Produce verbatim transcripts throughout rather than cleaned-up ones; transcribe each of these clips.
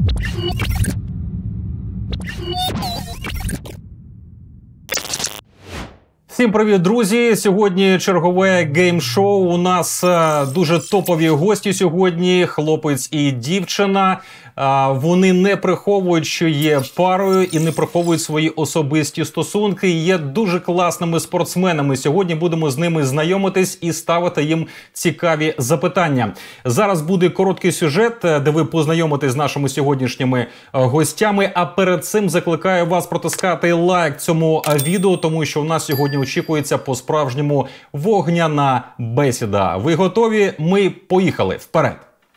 Всім привіт, друзі! Сьогодні чергове гейм-шоу. У нас е, дуже топові гості сьогодні, хлопець і дівчина. Е, вони не приховують, що є парою, і не приховують свої особисті стосунки. Є дуже класними спортсменами. Сьогодні будемо з ними знайомитись і ставити їм цікаві запитання. Зараз буде короткий сюжет, де ви познайомитесь з нашими сьогоднішніми гостями. А перед цим закликаю вас протискати лайк цьому відео, тому що у нас сьогодні очікується по-справжньому вогняна бесіда. Ви готові? Ми поїхали. Вперед!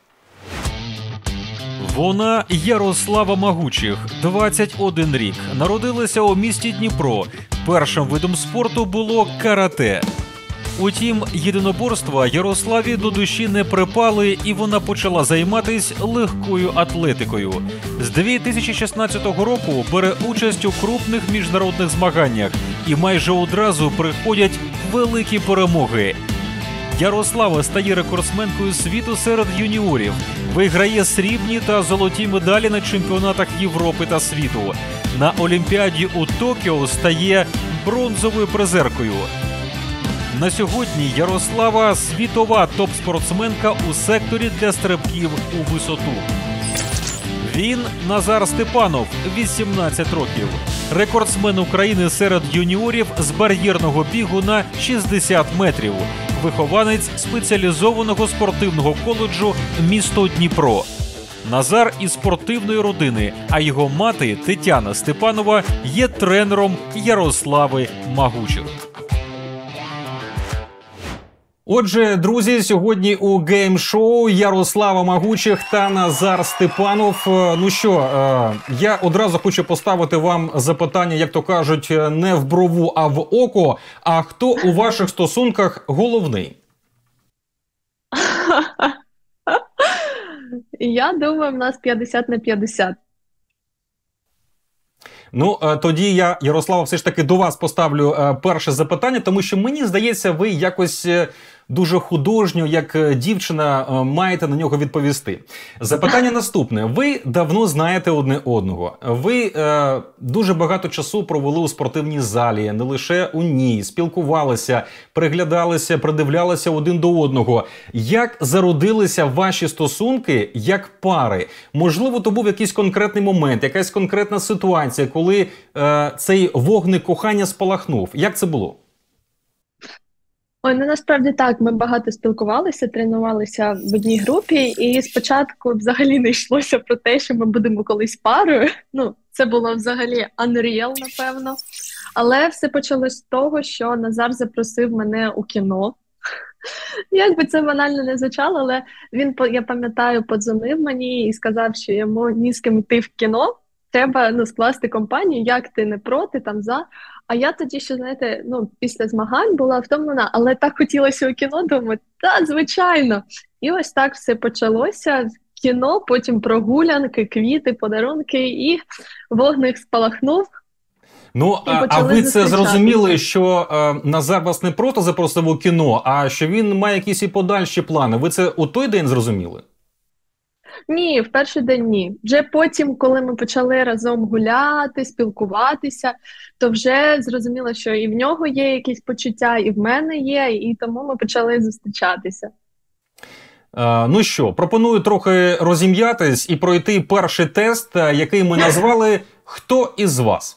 Вона Ярослава Магучих, двадцять один рік. Народилася у місті Дніпро. Першим видом спорту було карате. Утім, єдиноборства Ярославі до душі не припали, і вона почала займатися легкою атлетикою. З дві тисячі шістнадцятого року бере участь у крупних міжнародних змаганнях, і майже одразу приходять великі перемоги. Ярослава стає рекордсменкою світу серед юніорів, виграє срібні та золоті медалі на чемпіонатах Європи та світу. На Олімпіаді у Токіо стає бронзовою призеркою. На сьогодні Ярослава – світова топ-спортсменка у секторі для стрибків у висоту. Він – Назар Степанов, вісімнадцять років. Рекордсмен України серед юніорів з бар'єрного бігу на шістдесят метрів. Вихованець спеціалізованого спортивного коледжу місто Дніпро. Назар із спортивної родини, а його мати Тетяна Степанова є тренером Ярослави Магучих. Отже, друзі, сьогодні у гейм-шоу Ярослава Магучих та Назар Степанов. Ну що, я одразу хочу поставити вам запитання, як то кажуть, не в брову, а в око. А хто у ваших стосунках головний? Я думаю, в нас п'ятдесят на п'ятдесят. Ну, тоді я, Ярослава, все ж таки до вас поставлю перше запитання, тому що мені здається, ви якось дуже художньо, як дівчина, маєте на нього відповісти. Запитання наступне. Ви давно знаєте одне одного. Ви е, дуже багато часу провели у спортивній залі, не лише у ній, спілкувалися, приглядалися, придивлялися один до одного. Як зародилися ваші стосунки як пари? Можливо, то був якийсь конкретний момент, якась конкретна ситуація, коли е, цей вогник кохання спалахнув. Як це було? Ой, ну насправді так, ми багато спілкувалися, тренувалися в одній групі, і спочатку взагалі не йшлося про те, що ми будемо колись парою. Ну, це було взагалі unreal, напевно. Але все почалось з того, що Назар запросив мене у кіно. Як би це банально не звучало, але він, я пам'ятаю, подзвонив мені і сказав, що йому ні з ким йти в кіно, треба, ну, скласти компанію, як ти не проти, там за. А я тоді ще, знаєте, ну, після змагань була втомлена, але так хотілося у кіно, думаю, так, звичайно. І ось так все почалося. Кіно, потім прогулянки, квіти, подарунки, і вогник спалахнув. Ну, а, а ви це зрозуміли, що е, Назар вас не просто запросив у кіно, а що він має якісь і подальші плани. Ви це у той день зрозуміли? Ні, в перший день ні. Вже потім, коли ми почали разом гуляти, спілкуватися, то вже зрозуміло, що і в нього є якісь почуття, і в мене є, і тому ми почали зустрічатися. Е, ну що, пропоную трохи розім'ятись і пройти перший тест, який ми назвали «Хто із вас?».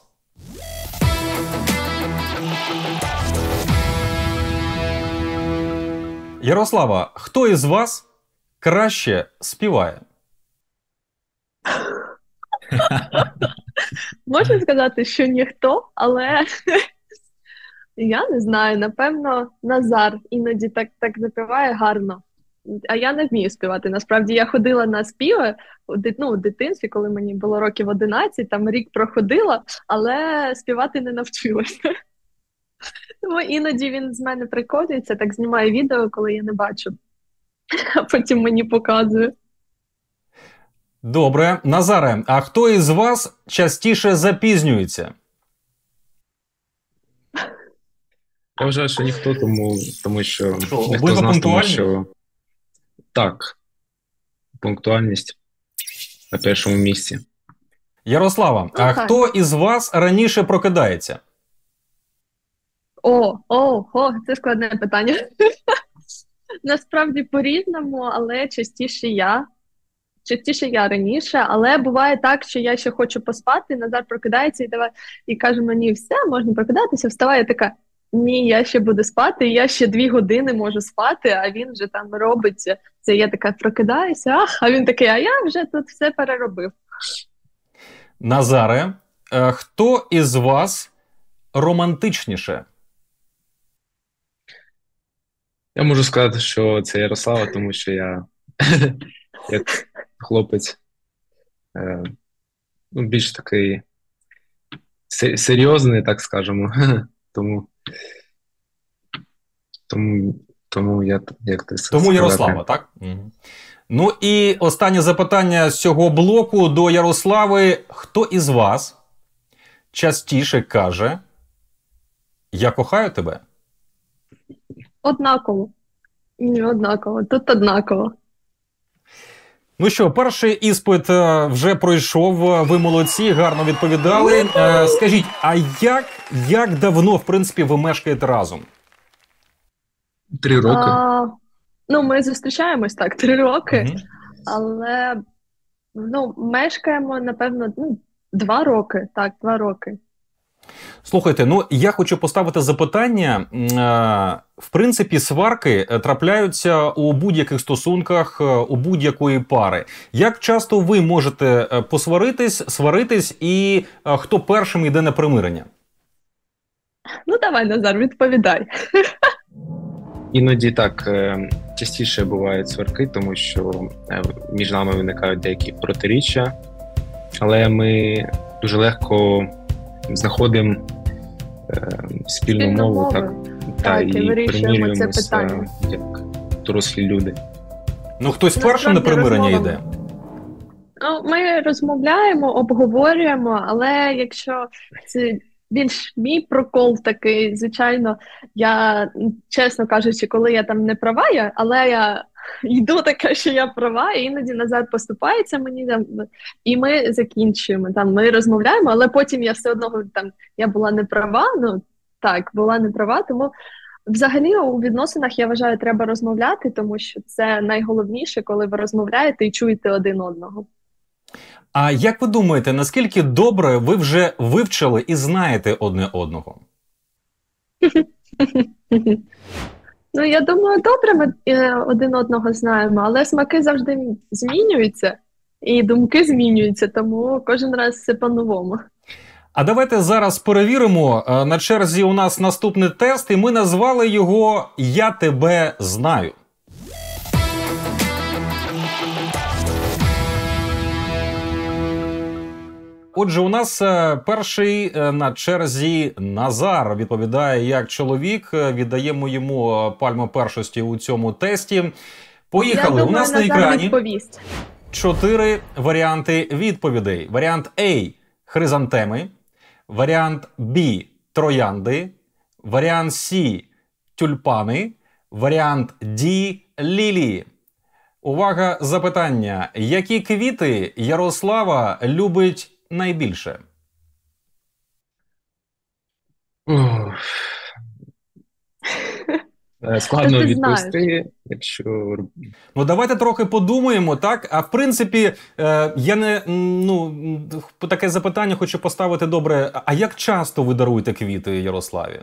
Ярослава, хто із вас краще співає? Можна сказати, що ніхто, але я не знаю, напевно, Назар іноді так, так запіває гарно. А я не вмію співати. Насправді, я ходила на співи ну, у дитинстві, коли мені було років одинадцять, там рік проходила, але співати не навчилася. Тому іноді він з мене приколюється, так знімає відео, коли я не бачу, а потім мені показує. Добре. Назаре, а хто із вас частіше запізнюється? Я вважаю, що ніхто, тому, тому що Що, ніхто з нас, тому що так, пунктуальність. на першому місці. Ярослава, а так. хто із вас раніше прокидається? О, о, о, це складне питання. Насправді по-різному, але частіше я. Частіше я раніше, але буває так, що я ще хочу поспати, Назар прокидається і давай і каже мені, все, можна прокидатися, вставай. Я така, ні, я ще буду спати, я ще дві години можу спати, а він вже там робить це. Я така прокидаюся, ах, а він такий, а я вже тут все переробив. Назаре, е, хто із вас романтичніше? Я можу сказати, що це Ярослава, тому що я як хлопець е, ну, більш такий се- серйозний, так скажемо. Тому, тому, тому я, як ти Тому сказати. Ярослава, так? Угу. Ну і останнє запитання з цього блоку до Ярослави. Хто із вас частіше каже «Я кохаю тебе»? Однаково. Ні, однаково. Тут однаково. Ну що, перший іспит е, вже пройшов, ви молодці, гарно відповідали. Е, Скажіть, а як, як давно, в принципі, ви мешкаєте разом? Три роки. А, ну, ми зустрічаємось так, три роки, Мгм. але ну, мешкаємо, напевно, ну, два роки. Так, два роки. Слухайте, ну я хочу поставити запитання. Е, В принципі, сварки е, трапляються у будь-яких стосунках, е, у будь-якої пари. Як часто ви можете е, посваритись, сваритись, і е, хто першим йде на примирення? Ну, давай, Назар, відповідай. Іноді так е, частіше бувають сварки, тому що е, між нами виникають деякі протиріччя, але ми дуже легко знаходимо е, спільну Спільну мову, мову. так, та, Так, і і вирішуємо це примирюємося питання. як дорослі люди. Ну, хтось першим на Насправді, примирення розмова- йде? Ну, ми розмовляємо, обговорюємо, але якщо це більш мій прокол такий, звичайно, я, чесно кажучи, коли я там не права, я, але я йду така, що я права, і іноді Назар поступається мені, там, і ми закінчуємо. Там, ми розмовляємо, але потім я все одно говорю, там, я була не права, ну, так, була не права, тому взагалі у відносинах, я вважаю, треба розмовляти, тому що це найголовніше, коли ви розмовляєте і чуєте один одного. А як ви думаєте, наскільки добре ви вже вивчили і знаєте одне одного? Ну, я думаю, добре ми е, один одного знаємо, але смаки завжди змінюються, і думки змінюються, тому кожен раз все по-новому. А давайте зараз перевіримо. Е, На черзі у нас наступний тест, і ми назвали його «Я тебе знаю». Отже, у нас е, перший е, на черзі Назар відповідає як чоловік. Е, Віддаємо йому е, пальму першості у цьому тесті. Поїхали. Я У думаю, нас на Назар екрані відповість. чотири варіанти відповідей. Варіант А – хризантеми, варіант Б – троянди, варіант С – тюльпани, варіант Д – лілії. Увага, запитання. Які квіти Ярослава любить найбільше? Ох. Е, Складно ти відповісти, якщо Ну, давайте трохи подумаємо, так? А в принципі, е, я не, м, ну, м, таке запитання хочу поставити добре. А як часто ви даруєте квіти Ярославі?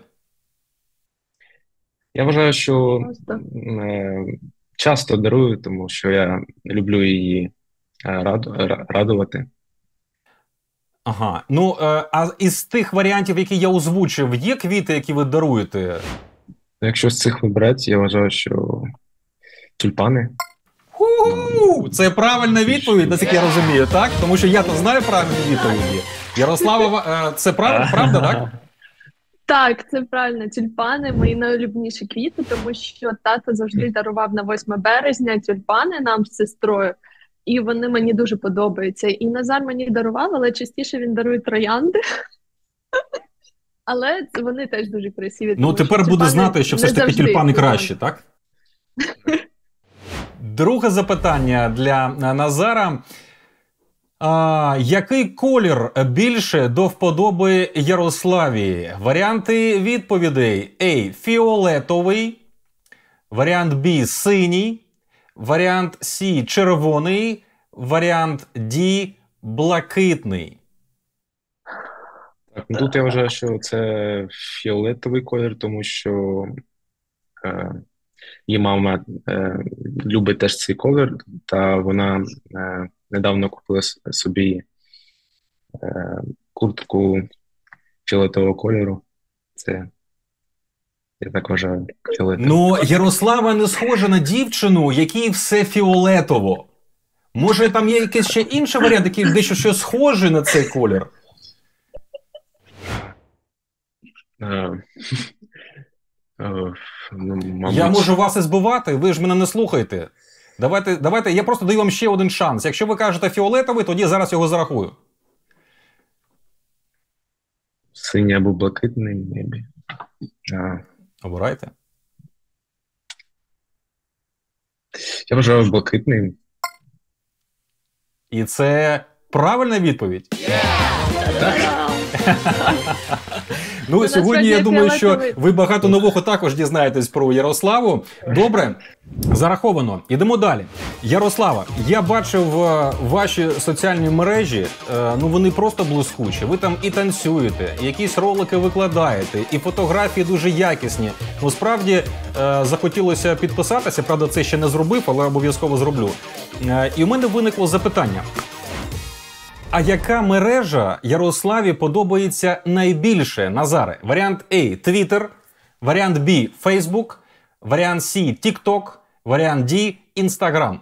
я вважаю, що Просто. е, часто дарую, тому що я люблю її е, раду- ра- радувати. Ага. Ну, е, а із тих варіантів, які я озвучив, є квіти, які ви даруєте? Якщо з цих вибрати, я вважаю, що тюльпани. Ху-ху! Це правильна відповідь, наскільки я розумію, так? Тому що я то знаю правильні відповіді. Ярослава, е, це прав... правда, так? Так, це правильно. Тюльпани – мої найулюбленіші квіти, тому що тато завжди дарував на восьме березня тюльпани нам з сестрою, і вони мені дуже подобаються. І Назар мені дарував, але частіше він дарує троянди. Але вони теж дуже красиві. Ну, тому тепер що буде тюльпани знати, що все ж не таки завжди тюльпани тюльпани. краще, так? Друге запитання для Назара. А, який колір більше до вподоби Ярославі? Варіанти відповідей: А. Фіолетовий, варіант Б. Синій, варіант С. Червоний, варіант Д. Блакитний. Так, ну тут я вважаю, що це фіолетовий колір, тому що е, її мама е, любить теж цей колір, та вона е, недавно купила собі е, куртку фіолетового кольору. Це, я так вважаю, фіолетовий. Ну, Ярослава не схожа на дівчину, якій все фіолетово. Може, там є якийсь ще інший варіант, який дещо що схожий на цей колір? Е, е, ну, мабуть... Я можу вас і збивати, ви ж мене не слухаєте. Давайте, давайте, я просто даю вам ще один шанс. Якщо ви кажете фіолетовий, тоді зараз його зарахую. Синій або блакитний, maybe. А, Обирайте. я вважаю блакитний. І це правильна відповідь? Ну, Ну, сьогодні я насправді, думаю, що фіолетовий. ви багато нового також дізнаєтесь про Ярославу. Добре, зараховано. Ідемо далі. Ярослава, я бачив е, ваші соціальні мережі, е, ну вони просто блискучі. Ви там і танцюєте, і якісь ролики викладаєте, і фотографії дуже якісні. Ну, справді, е, захотілося підписатися, правда, це ще не зробив, але обов'язково зроблю. Е, і в мене виникло запитання. А яка мережа Ярославі подобається найбільше, Назаре? Варіант А – Twitter, варіант Б – Facebook, варіант С – TikTok, варіант Д – Instagram.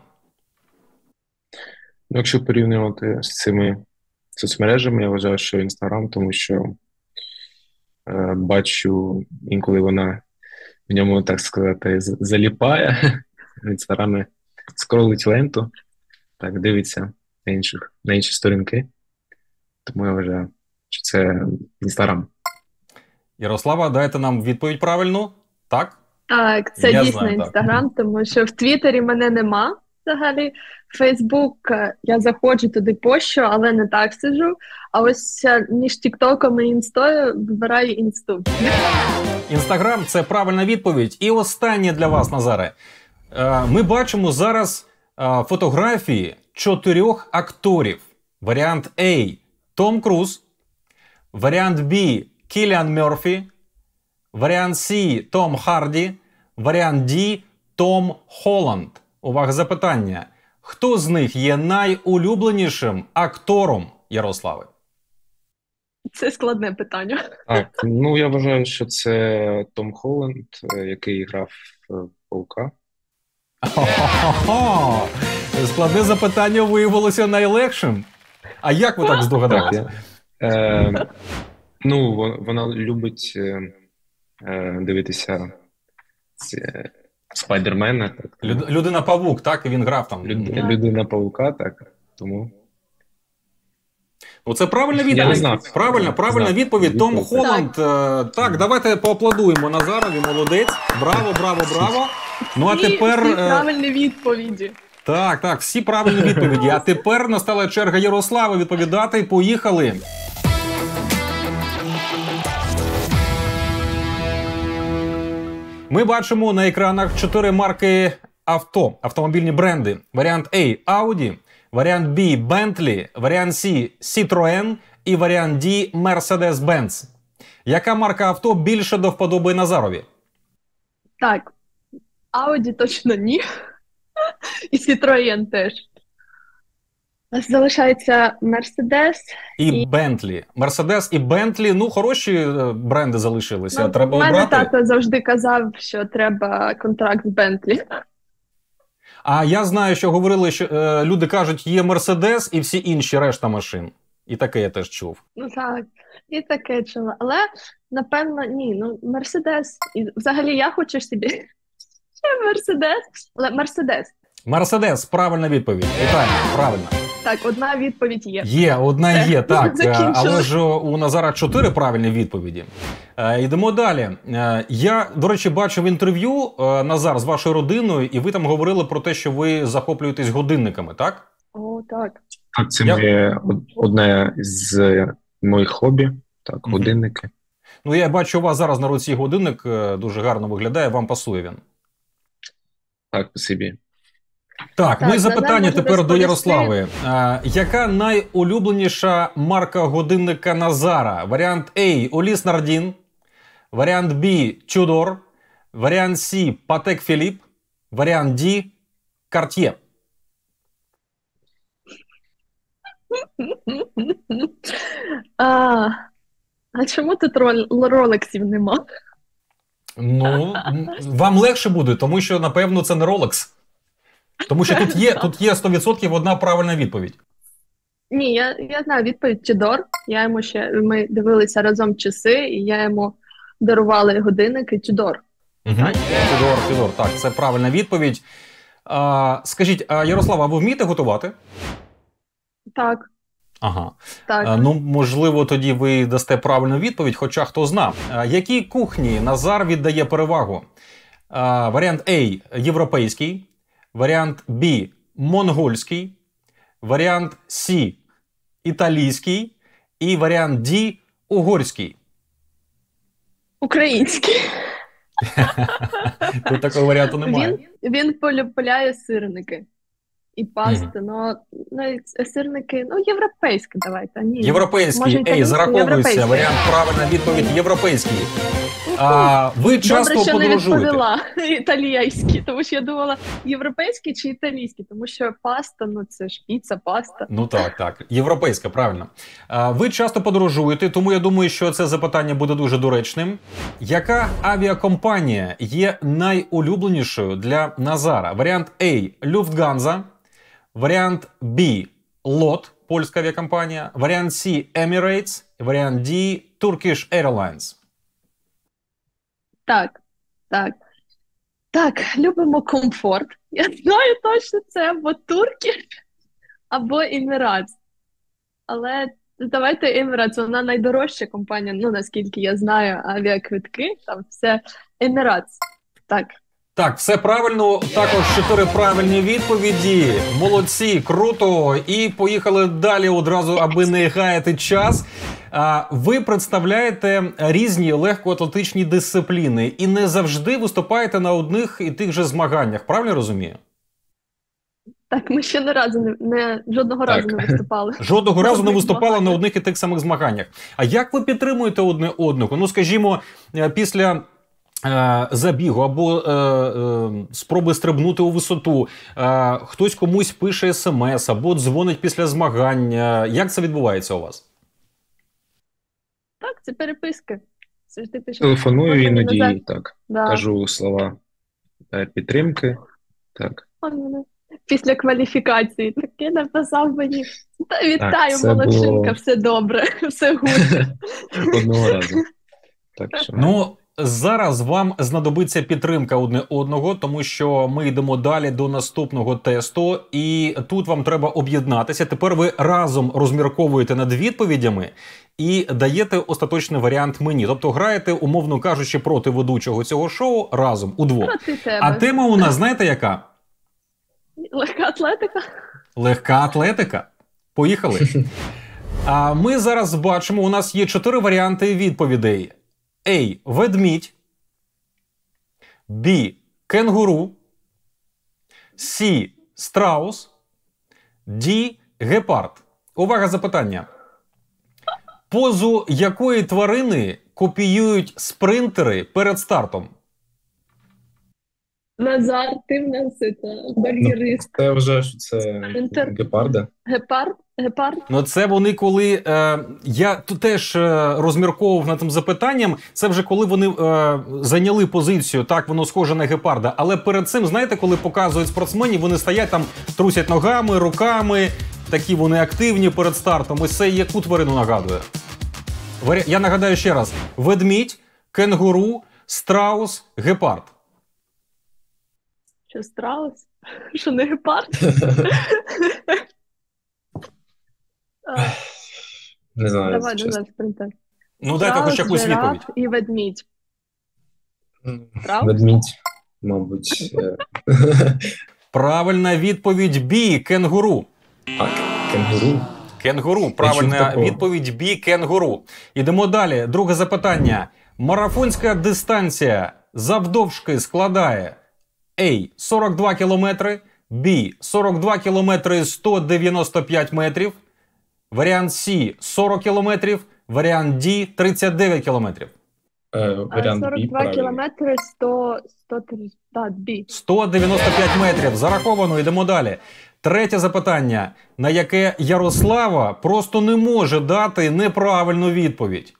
Ну, якщо порівнювати з цими соцмережами, я вважаю, що Інстаграм, тому що е, бачу, інколи вона в ньому, так сказати, з- заліпає. В Інстаграмі скролить ленту, так, дивиться на інших, на інші сторінки. Тому я вважаю, що це Інстаграм. Ярослава, дайте нам відповідь правильну. Так? Так, це Я дійсно знаю, так. Інстаграм, тому що в Твіттері мене нема взагалі. Фейсбук, е, я заходжу туди пощу, але не так сиджу. А ось е, між Тіктоком і Інстою вибираю Інсту. Інстаграм – це правильна відповідь. І останнє для вас, Назаре. Е, Ми бачимо зараз е, фотографії чотирьох акторів. Варіант А – Том Круз, варіант Б – Кіліан Мерфі, варіант С – Том Харді, варіант Д – Том Холланд. Увага, запитання. Хто з них є найулюбленішим актором Ярослави? Це складне питання. Так, ну я вважаю, що це Том Холланд, е, який грав е, Паука. Хо-хо-хо! Складне запитання виявилося найлегшим. А як ви так здогадалися? я, е, ну, вон- вона любить е, е, дивитися ці- Спайдермена, так, тому- Люд- Людина-павук, так? І він грав там. Люд- Так. Людина-паука, так, тому... Ну, це правильна Я не відповідь. знав. Правильна, правильна Знав. відповідь. Том Відповідь. Холланд. е, Так, давайте поаплодуємо Назарові. Молодець. Браво, браво, браво. Ну, а Всі- тепер... всі е, правильні відповіді. Так, так, всі правильні відповіді. А тепер настала черга Ярослави відповідати. Поїхали. Ми бачимо на екранах чотири марки авто, автомобільні бренди. Варіант А – Audi, варіант Б – Bentley, варіант С – Citroen і варіант Д – Mercedes-Benz. Яка марка авто більше до вподоби Назарові? Так, Audi точно ні. І Citroen теж. У нас залишається Mercedes. І І- Bentley. Mercedes і Bentley, ну, хороші е, бренди залишилися. Ну, Треба у мене обрати. тато завжди казав, що треба контракт з Bentley. А я знаю, що говорили, що е, люди кажуть, є Mercedes і всі інші решта машин. І таке я теж чув. Ну так, і таке чула. Але, напевно, ні, ну, Mercedes. І взагалі я хочу собі ще Mercedes, але Mercedes. Mercedes, правильна відповідь. Вітаю, правильно. Так, одна відповідь є. Є, одна Все, є, так. е, закінчили. Але ж у Назара чотири правильні відповіді. Е, Йдемо далі. Е, Я, до речі, бачив інтерв'ю, е, Назар, з вашою родиною, і ви там говорили про те, що ви захоплюєтесь годинниками, так? О, так. Так, це Я- моє од- одне з моїх хобі. Так, Мгм. годинники. Ну, я бачу, у вас зараз на руці годинник е, дуже гарно виглядає, вам пасує він. Так, спасибі. Так, Так, ну і Назар запитання може тепер до розповісти. Ярослави. А, яка найулюбленіша марка годинника Назара? Варіант А – Оліс Нардін, варіант Б – Тюдор, варіант С – Патек Філіп, варіант Д – Карт'є. А, а чому тут рол- ролексів нема? Ну, м, вам легше буде, тому що, напевно, це не Rolex. Тому що тут є, тут є сто відсотків одна правильна відповідь. Ні, я, я знаю відповідь Тюдор. Я йому ще ми дивилися разом часи, і я йому дарувала годинники Тюдор. Угу. Тюдор, Тюдор, так, це правильна відповідь. А, скажіть, а Ярослава, а ви вмієте готувати? Так, Ага. так. А, ну, можливо, тоді ви дасте правильну відповідь, хоча хто зна. А, якій кухні Назар віддає перевагу? А, варіант А – європейський, варіант Б – монгольський, варіант С – італійський і варіант Д – угорський. Український. Тут такого варіанту немає. Він, він полюбляє сирники і пасти. Ну, навіть сирники, ну, європейські давайте. Ні. Може, Європейський, ей, італійський? зараховується. Європейський. Варіант правильна відповідь – європейський. А, ви часто Добре, що не подорожуєте? відповіла італійські, тому що я думала, європейські чи італійські, тому що паста, ну це ж піца, паста. Ну так, так. Європейська, правильно. А, ви часто подорожуєте, тому я думаю, що це запитання буде дуже доречним. Яка авіакомпанія є найулюбленішою для Назара? Варіант А – Люфтганза, варіант Б – Лот, польська авіакомпанія, варіант С – Emirates, варіант Д – Turkish Airlines. Так, так. Так, любимо комфорт. Я знаю точно, це або Турки, або Еміратс. Але давайте Еміратс, вона найдорожча компанія, ну наскільки я знаю, авіаквитки, там все Еміратс. Так. Так, все правильно. Також чотири правильні відповіді. Молодці, круто. І поїхали далі одразу, аби не гаяти час. А, ви представляєте різні легкоатлетичні дисципліни і не завжди виступаєте на одних і тих же змаганнях. Правильно розумію? Так, ми ще не разу не, не жодного Так. разу не виступали. Жодного разу не Одних виступали на змаганнях. одних і тих самих змаганнях. А як ви підтримуєте одне одного? Ну, скажімо, е, після е, забігу або е, е, спроби стрибнути у висоту, е, хтось комусь пише смс або дзвонить після змагань. Е, Як це відбувається у вас? Так, це переписки. Завжди пише. Телефоную От мені іноді, Назар- так, Да. кажу слова е, підтримки. Так. Он мене після кваліфікації таке написав мені. Та вітаю, це молодчинка, було- все добре, все гуд. Одного разу. Так що Ну, зараз вам знадобиться підтримка одне одного, тому що ми йдемо далі до наступного тесту, і тут вам треба об'єднатися. Тепер ви разом розмірковуєте над відповідями і даєте остаточний варіант мені. Тобто граєте, умовно кажучи, проти ведучого цього шоу разом, удвох. Проти тебе. А тема у нас, знаєте яка? Легка атлетика. Легка атлетика. Поїхали. А ми зараз бачимо, у нас є чотири варіанти відповідей. А. Ведмідь. Б. Кенгуру. С. Страус. Д. Гепард. Увага, запитання. Позу якої тварини копіюють спринтери перед стартом? Назар, ти в нас це, бар'єрист. це вже що це Інтер- гепарда. Гепард? Гепард? Ну, це вони коли е, я тут теж е, розмірковував над тим запитанням. Це вже коли вони е, зайняли позицію, так воно схоже на гепарда. Але перед цим, знаєте, коли показують спортсменів, вони стоять там, трусять ногами, руками, такі вони активні перед стартом. Ось це яку тварину нагадує? Варі- Я нагадаю ще раз: ведмідь, кенгуру, страус, гепард. Що, страус? Що, не гепард? А, Не знаю. Давай, чесно. давай, спринтер. Ну дайте хоч якусь жираф відповідь. і ведмідь. Страус? Ведмідь, мабуть. е, Правильна відповідь Б. Кенгуру. Так. Кенгуру. Кенгуру. Правильна відповідь Бі. Кенгуру. Ідемо далі. Друге запитання. Марафонська дистанція завдовжки складає А. сорок два кілометри, Б. сорок два кілометри сто дев'яносто п'ять метрів, варіант С. сорок кілометрів, варіант Д. тридцять дев'ять кілометрів. Е, варіант сорок два кілометри, сто, сто три, так, Б. сто дев'яносто п'ять метрів. Зараховано, йдемо далі. Третє запитання, на яке Ярослава просто не може дати неправильну відповідь.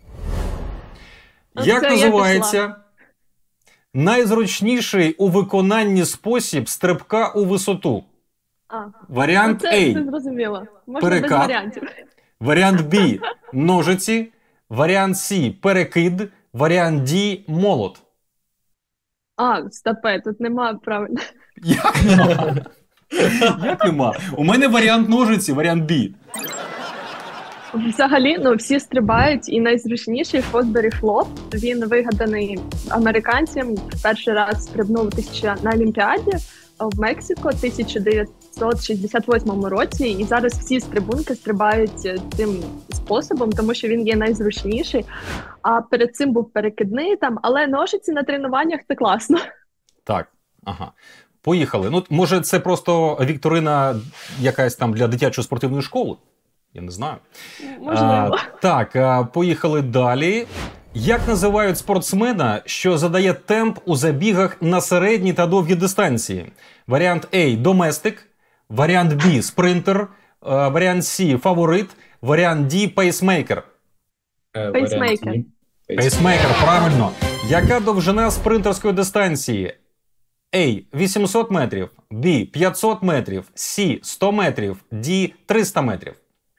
Оце Як я називається найзручніший у виконанні спосіб стрибка у висоту? А, Варіант ну це, А. це зрозуміло. Можна Перекат. без варіантів. Варіант Б – ножиці. Варіант С – перекид. Варіант Д – молот. А, стопе, тут немає правильно. Як нема? Як нема? У мене варіант ножиці, варіант Б. Взагалі, ну, всі стрибають, і найзручніший Фосбері флоп. Він вигаданий американцям. Перший раз стрибнув тисяча на Олімпіаді в Мексико тисяча дев'ятсот шістдесят восьмому році. І зараз всі стрибунки стрибають цим способом, тому що він є найзручніший. А перед цим був перекидний там, але ножиці на тренуваннях – це класно. Так, ага. Поїхали. Ну, може, це просто вікторина якась там для дитячої спортивної школи? Я не знаю. Можливо. А, так, а, поїхали далі. Як називають спортсмена, що задає темп у забігах на середні та довгі дистанції? Варіант А – доместик, варіант Б – спринтер, а, варіант С – фаворит, варіант Д – пейсмейкер. Е, Пейсмейкер. варіант Д. Пейсмейкер, правильно. Яка довжина спринтерської дистанції? А – вісімсот метрів, Б – п'ятсот метрів, С – сто метрів, Д – триста метрів.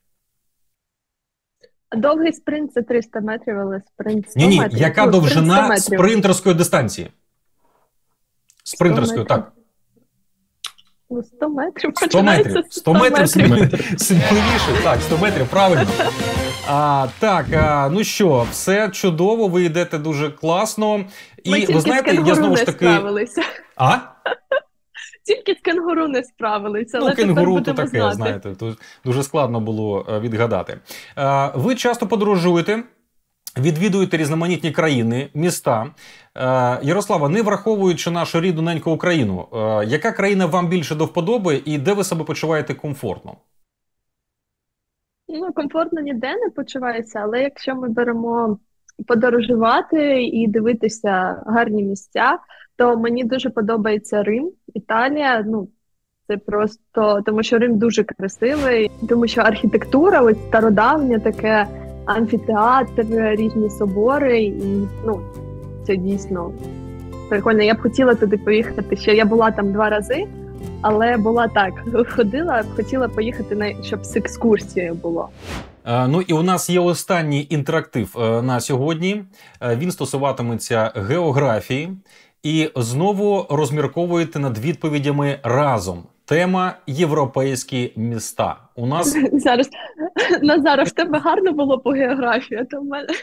Довгий спринт – це триста метрів, але спринт – сто Ні-ні, метрів. яка Ну, спринт – сто довжина метрів. спринтерської дистанції? Спринтерської, сто метрів. так. Ну, сто метрів сто починається метрів. з сто метрів сміливіше. Так, сто метрів, правильно. А, так, а, ну що, все чудово, ви йдете дуже класно. І Ми ви тільки знаєте, з я кенгуру знову ж не таки... справилися. А? Тільки з кенгуру не справилися, але Ну, тепер кенгуру то будемо таке, знати. знаєте, тут дуже складно було е, відгадати. Е, Ви часто подорожуєте, відвідуєте різноманітні країни, міста. Е, Ярослава, не враховуючи нашу рідну неньку Україну, е, яка країна вам більше до вподоби і де ви себе почуваєте комфортно? Ну, комфортно ніде не почувається, але якщо ми беремо подорожувати і дивитися гарні місця, то мені дуже подобається Рим, Італія. Ну, це просто, тому що Рим дуже красивий, тому що архітектура, ось стародавня, таке амфітеатр, різні собори, і, ну, це дійсно прикольно. Я б хотіла туди поїхати ще. Я була там два рази, але була так, ходила, хотіла поїхати, на, щоб з екскурсією було. Е, Ну і у нас є останній інтерактив е, на сьогодні. Е, Він стосуватиметься географії. І знову розмірковуєте над відповідями разом. Тема – європейські міста. У нас... Зараз, Назаре, в тебе гарно було по географії, а то в мене...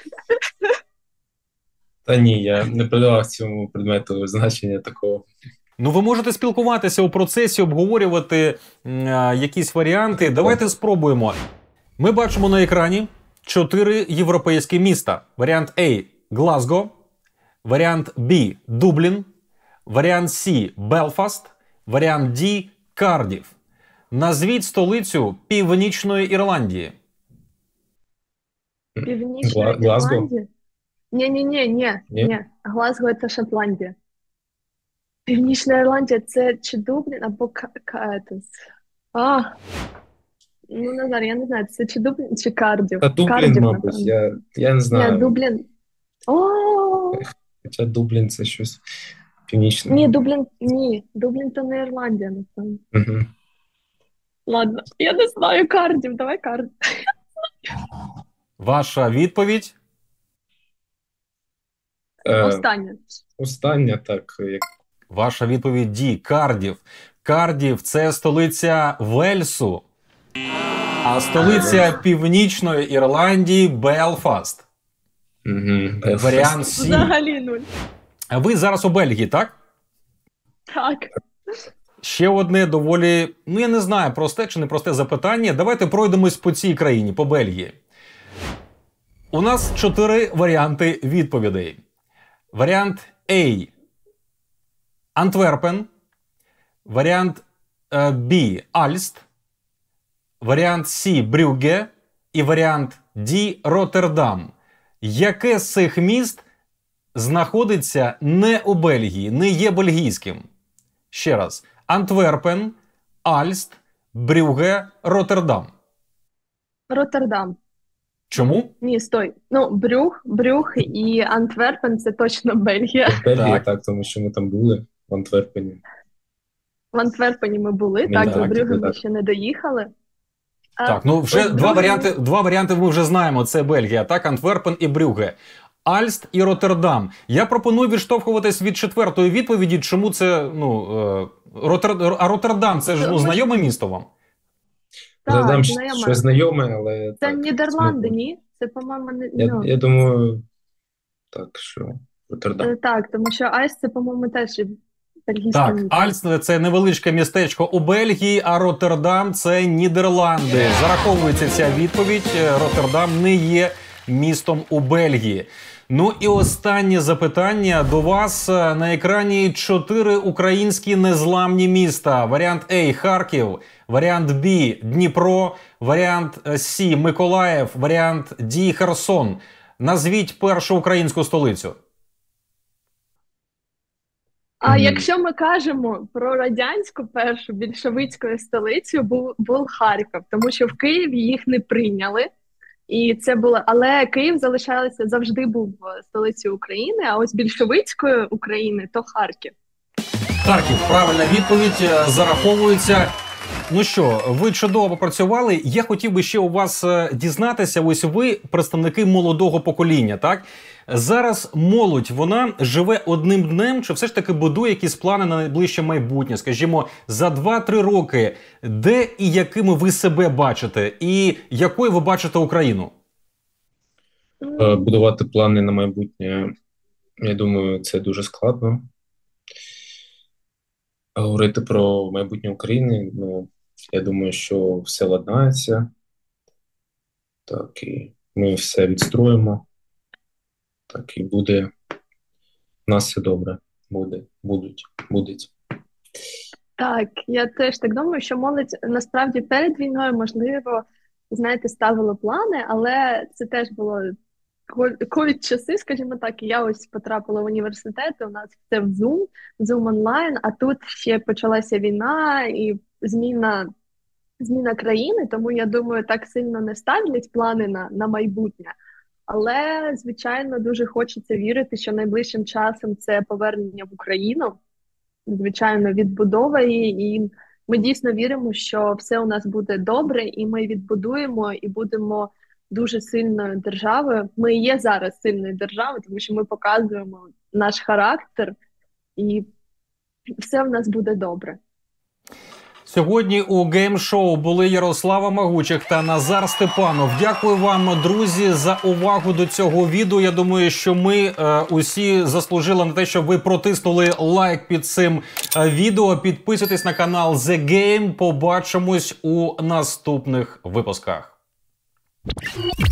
Та ні, я не придавав цьому предмету значення такого. Ну, ви можете спілкуватися у процесі, обговорювати м, а, якісь варіанти. Давайте спробуємо. Ми бачимо на екрані чотири європейські міста. Варіант А – Глазго, варіант Б – Дублін, варіант С – Белфаст, варіант Д – Кардіф. Назвіть столицю Північної Ірландії. Північна Гла- Глазго? Ірландія? Ні-ні-ні, ні, Ні? ні. Глазго – це Шотландія. Північна Ірландія – це чи Дублін, або Ка... Ка... це- А, ну, Назар, я не знаю, це чи Дублін, чи Кардіф? Та Дублін, Кардіф, мабуть, напевно. я, я не знаю. Ні, Дублін. О, Хоча Дублін це щось північне. ні, Дублін, ні, Дублін то не Ірландія, напевно. Угу. Ладно, я не знаю, Кардіф, давай Кардіф. Ваша відповідь? Е, Останнє. остання, так, як Ваша відповідь Д – Кардіф. Кардіф – це столиця Вельсу, а столиця Північної Ірландії – Белфаст. угу. Варіант С. Взагалі нуль. Ви зараз у Бельгії, так? Так. Ще одне доволі, ну я не знаю, просте чи непросте запитання. Давайте пройдемось по цій країні, по Бельгії. У нас чотири варіанти відповідей. Варіант А – Антверпен. Варіант Б – Альст. Варіант С – Брюгге. І варіант Д – Роттердам. Яке з цих міст знаходиться не у Бельгії, не є бельгійським? Ще раз. Антверпен, Альст, Брюгге, Роттердам. Роттердам. Чому? Ні, стой. Ну, Брюг, Брюг і Антверпен – це точно Бельгія. Бельгія, Так. так, тому що ми там були в Антверпені. В Антверпені ми були, Ну, так, так, до Брюгге ми так. ще не доїхали. А Так, ну вже ось два другий- варіанти, два варіанти ми вже знаємо. Це Бельгія, так, Антверпен і Брюгге. Альст і Роттердам. Я пропоную відштовхуватись від четвертої відповіді, чому це, ну, е, Роттер... а Роттердам, це ж, ну, знайоме місто вам? Так, Задам знайоме. щось знайоме, але... Це так, Нідерланди, це- ні? Це, по-моєму, не... Я, ну, я думаю, так, що Роттердам. е, так, тому що Айс це, по-моєму, теж бельгійське Так, місто. Альст – це невеличке містечко у Бельгії, а Роттердам – це Нідерланди. Зараховується ця відповідь. Роттердам не є містом у Бельгії. Ну і останнє запитання до вас. На екрані чотири українські незламні міста. Варіант А – Харків, варіант Б – Дніпро, варіант С – Миколаїв, варіант Д – Херсон. Назвіть першу українську столицю. А Мгм. якщо ми кажемо про радянську першу більшовицьку столицю, був, був Харків, тому що в Києві їх не прийняли. І це було, але Київ залишався, завжди був столицею України, а ось більшовицької України то Харків. Харків, правильна відповідь, е, зараховується. Ну що, ви чудово попрацювали. Я хотів би ще у вас е, дізнатися, ось ви представники молодого покоління, так? Зараз молодь, вона живе одним днем, чи все ж таки будує якісь плани на найближче майбутнє? Скажімо, за два-три роки, де і якими ви себе бачите? І якою ви бачите Україну? Е, Будувати плани на майбутнє, я думаю, це дуже складно. А говорити про майбутнє України, ну, я думаю, що все ладнається. Так, і ми все відстроїмо. Так, і буде. У нас все добре. Буде, будуть, будуть. Так, я теж так думаю, що молодь насправді перед війною, можливо, знаєте, ставила плани, але це теж було ковід-часи, скажімо так, і я ось потрапила в університет, у нас все в Zoom, Zoom онлайн, а тут ще почалася війна і зміна, зміна країни, тому я думаю, так сильно не ставлять плани на, на майбутнє. Але, звичайно, дуже хочеться вірити, що найближчим часом це повернення в Україну, звичайно, відбудова її, і ми дійсно віримо, що все у нас буде добре, і ми відбудуємо, і будемо дуже сильною державою. Ми є зараз сильною державою, тому що ми показуємо наш характер, і все в нас буде добре. Сьогодні у гейм-шоу були Ярослава Магучих та Назар Степанов. Дякую вам, друзі, за увагу до цього відео. Я думаю, що ми е, усі заслужили на те, щоб ви протиснули лайк під цим е, відео. Підписуйтесь на канал The Game. Побачимось у наступних випусках.